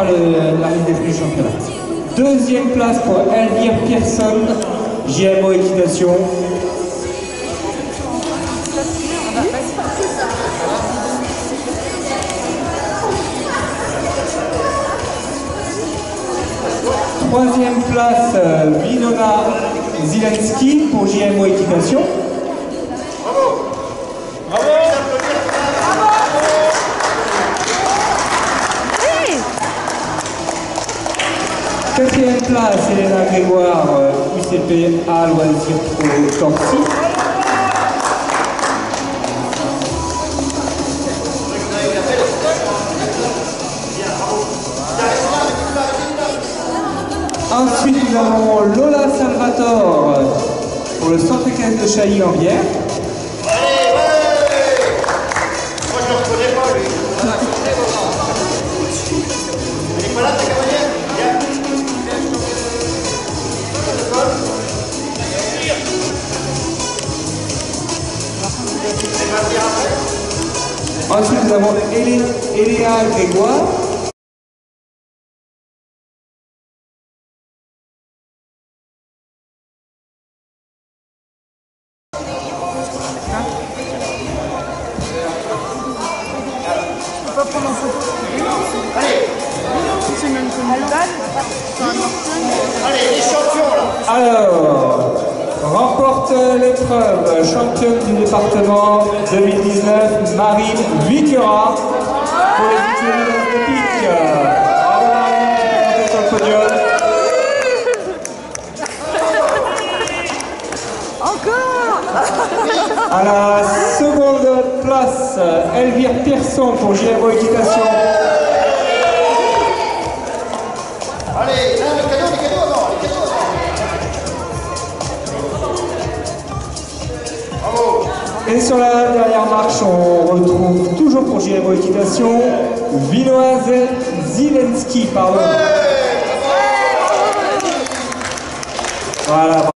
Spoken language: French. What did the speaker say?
fera la liste des prix du championnat. Deuxième place pour Elvire Pearson, JMO Équitation. Troisième place, Winona Zielinski pour JMO Équitation. Bravo! Bravo! Quatrième place, Elena Grégoire, UCP A Loisir Pro Torcy. Ensuite, nous avons Lola Salvatore pour le centre équestre de Chailly-en-Bière. Moi je ne le reconnais pas lui. Elle n'est pas là ta cavalière? Ensuite, nous avons Eléa Grégoire. Pas prendre en photo. Allez, C'est même comme une balle. allez, les champions là. Alors, remporte l'épreuve championne du département 2019, Marine Vituera pour les titulaires olympiques. Bravo Marine, montez sur le podium. Encore. À la seconde place, Elvire Pearson pour JMO Équitation. Allez, là, les cadeaux avant, les cadeaux avant. Bravo. Et sur la dernière marche, on retrouve toujours pour JMO Équitation, Winona Zielinski, pardon. Ouais. Voilà.